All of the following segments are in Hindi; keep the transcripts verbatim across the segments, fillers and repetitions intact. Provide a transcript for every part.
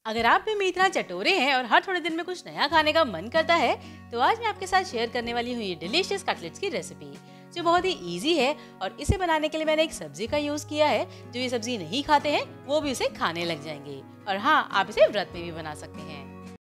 अगर आप भी मेरी तरह चटोरे हैं और हर थोड़े दिन में कुछ नया खाने का मन करता है, तो आज मैं आपके साथ शेयर करने वाली हूँ ये डिलीशियस कटलेट्स की रेसिपी, जो बहुत ही इजी है। और इसे बनाने के लिए मैंने एक सब्जी का यूज किया है। जो ये सब्जी नहीं खाते हैं वो भी इसे खाने लग जाएंगे। और हाँ, आप इसे व्रत में भी बना सकते हैं।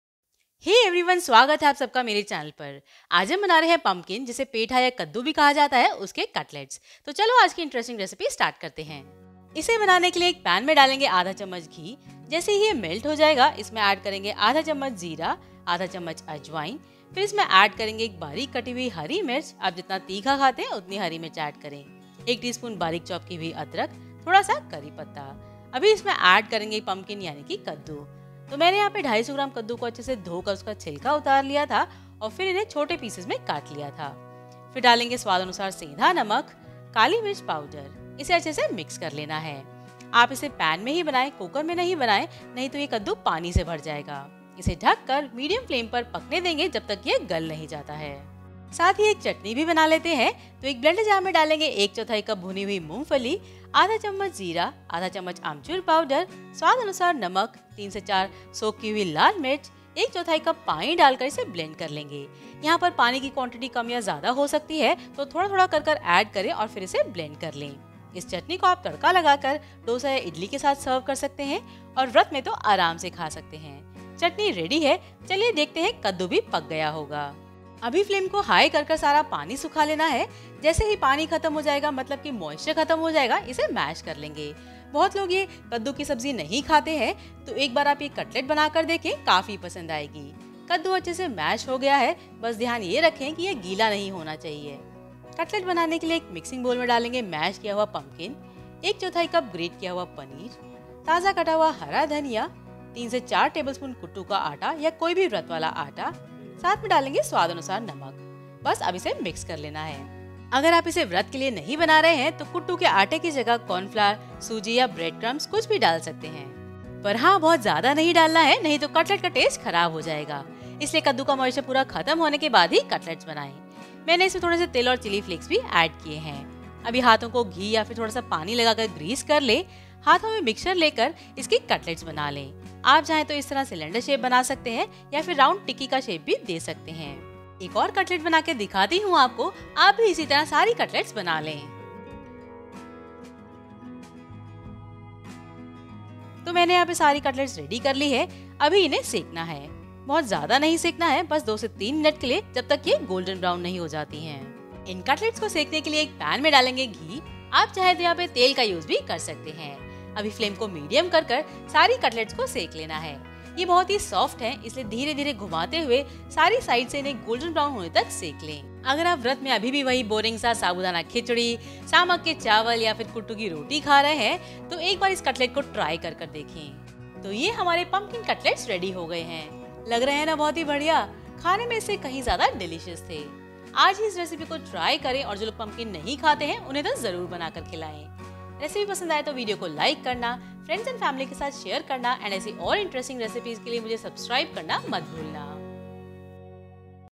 हे hey एवरीवन, स्वागत है आप सबका मेरे चैनल पर। आज हम बना रहे हैं पंपकिन, जिसे पेठा या कद्दू भी कहा जाता है, उसके कटलेट्स। तो चलो आज की इंटरेस्टिंग रेसिपी स्टार्ट करते हैं। इसे बनाने के लिए एक पैन में डालेंगे आधा चम्मच घी। जैसे ही ये मेल्ट हो जाएगा, इसमें ऐड करेंगे आधा चम्मच जीरा, आधा चम्मच अजवाइन। फिर इसमें ऐड करेंगे एक बारीक कटी हुई हरी मिर्च। आप जितना तीखा खाते हैं उतनी हरी मिर्च ऐड करें। एक टीस्पून बारीक चॉप की हुई अदरक, थोड़ा सा करी पत्ता। अभी इसमें ऐड करेंगे पंपकिन यानी कि कद्दू। तो मैंने यहाँ पे ढाई सौ ग्राम कद्दू को अच्छे से धोकर उसका छिलका उतार लिया था और फिर इन्हें छोटे पीसेस में काट लिया था। फिर डालेंगे स्वाद अनुसार सेंधा नमक, काली मिर्च पाउडर। इसे अच्छे से मिक्स कर लेना है। आप इसे पैन में ही बनाएं, कुकर में नहीं बनाएं, नहीं तो ये कद्दू पानी से भर जाएगा। इसे ढककर मीडियम फ्लेम पर पकने देंगे जब तक ये गल नहीं जाता है। साथ ही एक चटनी भी बना लेते हैं। तो एक ब्लेंडर जार में डालेंगे एक चौथाई कप भुनी हुई मूंगफली, आधा चम्मच जीरा, आधा चम्मच आमचूर पाउडर, स्वाद अनुसार नमक, तीन से चार सोख की हुई लाल मिर्च, एक चौथाई कप पानी डालकर इसे ब्लेंड कर लेंगे। यहाँ पर पानी की क्वांटिटी कम या ज्यादा हो सकती है, तो थोड़ा थोड़ा कर कर ऐड करें और फिर इसे ब्लेंड कर लें। इस चटनी को आप तड़का लगाकर डोसा या इडली के साथ सर्व कर सकते हैं और व्रत में तो आराम से खा सकते हैं। चटनी रेडी है। चलिए देखते हैं कद्दू भी पक गया होगा। अभी फ्लेम को हाई कर कर सारा पानी सुखा लेना है। जैसे ही पानी खत्म हो जाएगा, मतलब कि मॉइस्चर खत्म हो जाएगा, इसे मैश कर लेंगे। बहुत लोग ये कद्दू की सब्जी नहीं खाते हैं, तो एक बार आप ये कटलेट बनाकर देखें, काफी पसंद आएगी। कद्दू अच्छे से मैश हो गया है, बस ध्यान ये रखें कि ये गीला नहीं होना चाहिए। कटलेट बनाने के लिए एक मिक्सिंग बोल में डालेंगे मैश किया हुआ पंपकिन, एक चौथाई कप ग्रेट किया हुआ पनीर, ताज़ा कटा हुआ हरा धनिया, तीन से चार टेबलस्पून कुट्टू का आटा या कोई भी व्रत वाला आटा, साथ में डालेंगे स्वाद अनुसार नमक। बस अब इसे मिक्स कर लेना है। अगर आप इसे व्रत के लिए नहीं बना रहे हैं तो कुट्टू के आटे की जगह कॉर्नफ्लावर, सूजी या ब्रेड क्रम्स कुछ भी डाल सकते हैं। पर हाँ, बहुत ज्यादा नहीं डालना है, नहीं तो कटलेट का टेस्ट खराब हो जाएगा। इसलिए कद्दू का मॉइस्चर पूरा खत्म होने के बाद ही कटलेट्स बनाएं। मैंने इसमें थोड़े से तेल और चिली फ्लेक्स भी ऐड किए हैं। अभी हाथों को घी या फिर थोड़ा सा पानी लगाकर ग्रीस कर ले। हाथों में मिक्सचर लेकर इसकी कटलेट्स बना लें। आप चाहें तो इस तरह सिलेंडर शेप बना सकते हैं या फिर राउंड टिक्की का शेप भी दे सकते हैं। एक और कटलेट बना के दिखाती हूँ आपको। आप भी इसी तरह सारी कटलेट्स बना लें। तो मैंने यहाँ पे सारी कटलेट्स रेडी कर ली है। अभी इन्हें सेकना है। बहुत ज्यादा नहीं सेकना है, बस दो से तीन मिनट के लिए, जब तक ये गोल्डन ब्राउन नहीं हो जाती हैं। इन कटलेट्स को सेकने के लिए एक पैन में डालेंगे घी। आप चाहे तो यहाँ पे तेल का यूज भी कर सकते हैं। अभी फ्लेम को मीडियम कर कर सारी कटलेट्स को सेक लेना है। ये बहुत ही सॉफ्ट है, इसलिए धीरे धीरे घुमाते हुए सारी साइड से इन्हें गोल्डन ब्राउन होने तक सेक लें। अगर आप व्रत में अभी भी वही बोरिंग सा साबूदाना खिचड़ी, सामक के चावल या फिर कुट्टू की रोटी खा रहे हैं, तो एक बार इस कटलेट को ट्राई कर कर देखें। तो ये हमारे पंपकिन कटलेट्स रेडी हो गए हैं। लग रहे हैं ना बहुत ही बढ़िया। खाने में इससे कहीं ज्यादा डिलीशियस थे। आज ही इस रेसिपी को ट्राई करें और जो लोग पंपकिन नहीं खाते हैं उन्हें तो जरूर बनाकर खिलाएं। रेसिपी पसंद आए तो वीडियो को लाइक करना, फ्रेंड्स एंड फैमिली के साथ शेयर करना एंड ऐसी और इंटरेस्टिंग रेसिपीज के लिए मुझे सब्सक्राइब करना मत भूलना।